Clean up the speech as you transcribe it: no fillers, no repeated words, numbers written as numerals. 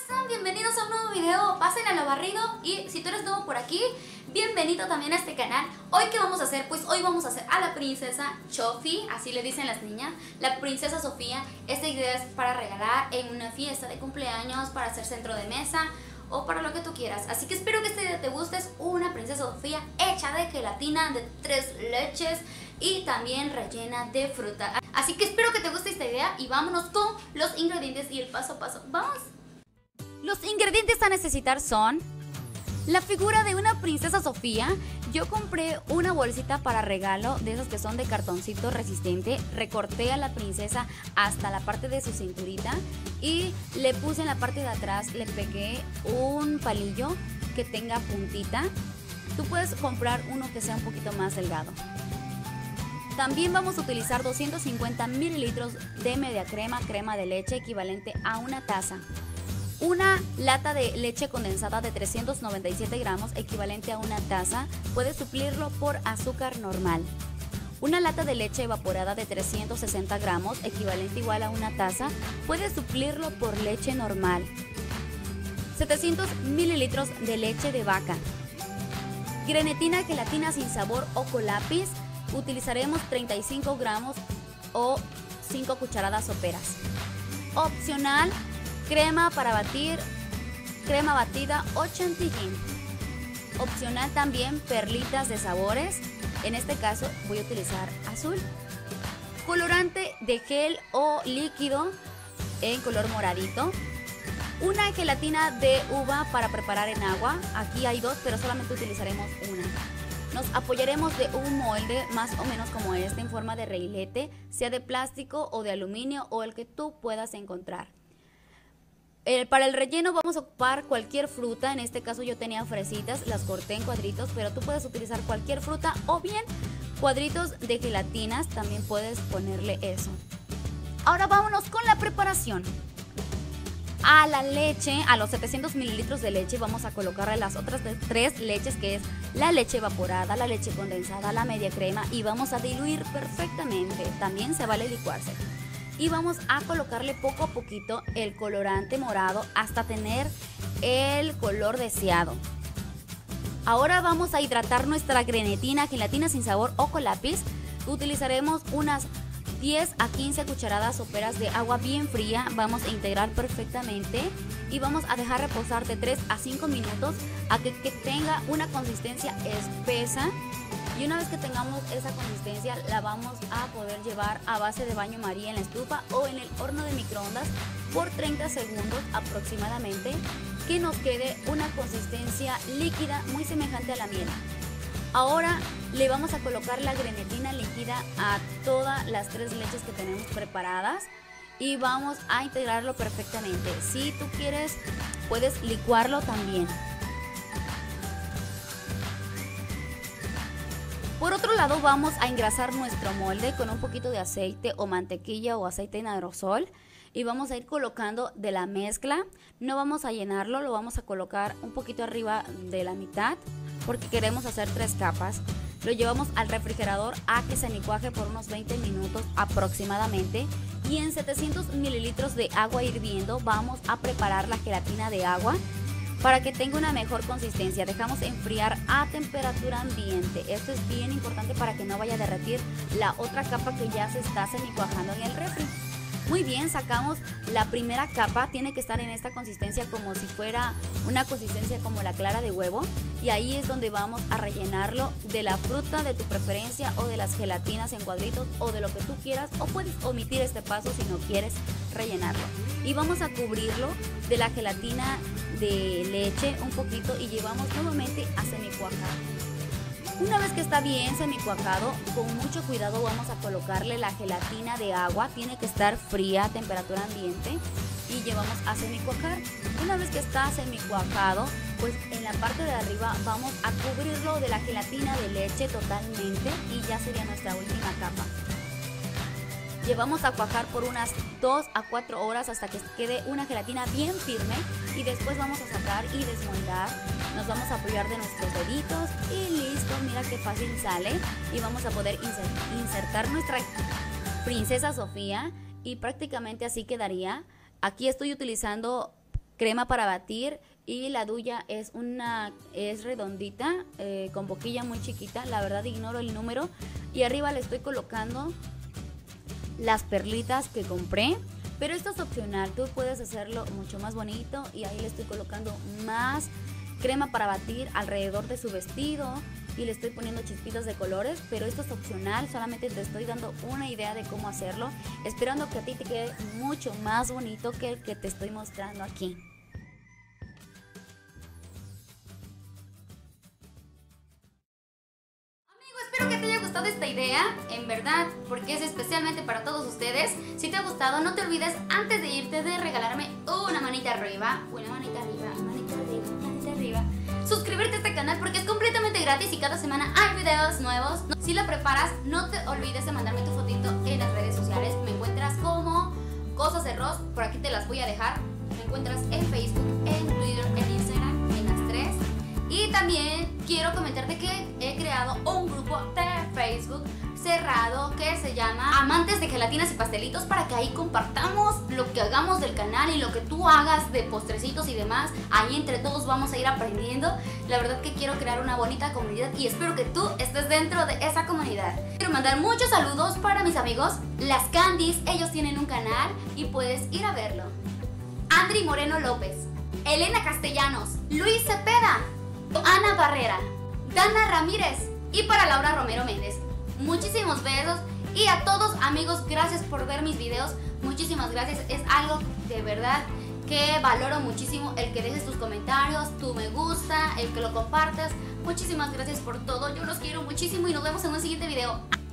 están? Bienvenidos a un nuevo video, pasen a lo barrido. Y si tú eres nuevo por aquí, bienvenido también a este canal. Hoy ¿qué vamos a hacer? Pues hoy vamos a hacer a la princesa Chofi, así le dicen las niñas, la princesa Sofía. Esta idea es para regalar en una fiesta de cumpleaños, para hacer centro de mesa o para lo que tú quieras. Así que espero que esta idea te guste. Es una princesa Sofía hecha de gelatina de 3 leches y también rellena de fruta. Así que espero que te guste esta idea y vámonos con los ingredientes y el paso a paso. ¡Vamos! Los ingredientes a necesitar son la figura de una princesa Sofía. Yo compré una bolsita para regalo de esas que son de cartoncito resistente. Recorté a la princesa hasta la parte de su cinturita y le puse en la parte de atrás, le pegué un palillo que tenga puntita. Tú puedes comprar uno que sea un poquito más delgado. También vamos a utilizar 250 mililitros de media crema, crema de leche equivalente a una taza. Una lata de leche condensada de 397 gramos equivalente a una taza. Puedes suplirlo por azúcar normal. Una lata de leche evaporada de 360 gramos equivalente igual a una taza. Puedes suplirlo por leche normal. 700 mililitros de leche de vaca. Grenetina, gelatina sin sabor o con lápiz. Utilizaremos 35 gramos o 5 cucharadas soperas. Opcional, crema para batir, crema batida o chantilly. Opcional también perlitas de sabores. En este caso voy a utilizar azul. Colorante de gel o líquido en color moradito. Una gelatina de uva para preparar en agua. Aquí hay dos, pero solamente utilizaremos una. Nos apoyaremos de un molde más o menos como este en forma de reilete, sea de plástico o de aluminio o el que tú puedas encontrar. Para el relleno vamos a ocupar cualquier fruta. En este caso yo tenía fresitas, las corté en cuadritos, pero tú puedes utilizar cualquier fruta o bien cuadritos de gelatinas, también puedes ponerle eso. Ahora vámonos con la preparación. A la leche, a los 700 mililitros de leche vamos a colocarle las otras 3 leches, que es la leche evaporada, la leche condensada, la media crema, y vamos a diluir perfectamente. También se vale licuarse. Y vamos a colocarle poco a poquito el colorante morado hasta tener el color deseado. Ahora vamos a hidratar nuestra grenetina, gelatina sin sabor o con lápiz. Utilizaremos unas 10 a 15 cucharadas soperas de agua bien fría. Vamos a integrar perfectamente y vamos a dejar reposar de 3 a 5 minutos a que tenga una consistencia espesa. Y una vez que tengamos esa consistencia, la vamos a poder llevar a base de baño María en la estufa o en el horno de microondas por 30 segundos aproximadamente, que nos quede una consistencia líquida muy semejante a la miel. Ahora le vamos a colocar la grenetina líquida a todas las 3 leches que tenemos preparadas y vamos a integrarlo perfectamente. Si tú quieres, puedes licuarlo también. Por otro lado, vamos a engrasar nuestro molde con un poquito de aceite o mantequilla o aceite en aerosol y vamos a ir colocando de la mezcla. No vamos a llenarlo, lo vamos a colocar un poquito arriba de la mitad porque queremos hacer 3 capas. Lo llevamos al refrigerador a que se licuaje por unos 20 minutos aproximadamente y en 700 mililitros de agua hirviendo vamos a preparar la gelatina de agua. Para que tenga una mejor consistencia, dejamos enfriar a temperatura ambiente. Esto es bien importante para que no vaya a derretir la otra capa que ya se está semicuajando en el refri. Muy bien, sacamos la primera capa, tiene que estar en esta consistencia como si fuera una consistencia como la clara de huevo. Y ahí es donde vamos a rellenarlo de la fruta de tu preferencia o de las gelatinas en cuadritos o de lo que tú quieras. O puedes omitir este paso si no quieres rellenarlo. Y vamos a cubrirlo de la gelatina de leche un poquito y llevamos nuevamente a semicuajar. Una vez que está bien semicuajado, con mucho cuidado vamos a colocarle la gelatina de agua. Tiene que estar fría a temperatura ambiente y llevamos a semicuajar. Una vez que está semicuajado, pues en la parte de arriba vamos a cubrirlo de la gelatina de leche totalmente y ya sería nuestra última capa. Llevamos a cuajar por unas 2 a 4 horas hasta que quede una gelatina bien firme y después vamos a sacar y desmoldar. Nos vamos a apoyar de nuestros deditos y listo, mira qué fácil sale. Y vamos a poder insertar nuestra princesa Sofía y prácticamente así quedaría. Aquí estoy utilizando crema para batir y la duya es redondita, con boquilla muy chiquita. La verdad ignoro el número. Y arriba le estoy colocando las perlitas que compré, pero esto es opcional, tú puedes hacerlo mucho más bonito. Y ahí le estoy colocando más crema para batir alrededor de su vestido y le estoy poniendo chispitas de colores, pero esto es opcional, solamente te estoy dando una idea de cómo hacerlo, esperando que a ti te quede mucho más bonito que el que te estoy mostrando aquí. Espero que te haya gustado esta idea, en verdad, porque es especialmente para todos ustedes. Si te ha gustado, no te olvides antes de irte de regalarme una manita arriba, manita arriba. Suscribirte a este canal porque es completamente gratis y cada semana hay videos nuevos. Si la preparas, no te olvides de mandarme tu fotito en las redes sociales. Me encuentras como Cosas de Ros, por aquí te las voy a dejar. Me encuentras en Facebook, en Twitter, en Instagram, en las tres. Y también quiero comentarte que he creado un grupo de Facebook cerrado que se llama Amantes de Gelatinas y Pastelitos, para que ahí compartamos lo que hagamos del canal y lo que tú hagas de postrecitos y demás. Ahí entre todos vamos a ir aprendiendo. La verdad que quiero crear una bonita comunidad y espero que tú estés dentro de esa comunidad. Quiero mandar muchos saludos para mis amigos Las Candies, ellos tienen un canal y puedes ir a verlo. Andri Moreno López, Elena Castellanos, Luis Cepeda, Ana Barrera, Dana Ramírez y para Laura Romero Méndez. Muchísimos besos y a todos amigos, gracias por ver mis videos. Muchísimas gracias, es algo de verdad que valoro muchísimo, el que dejes tus comentarios, tu me gusta, el que lo compartas. Muchísimas gracias por todo, yo los quiero muchísimo y nos vemos en un siguiente video.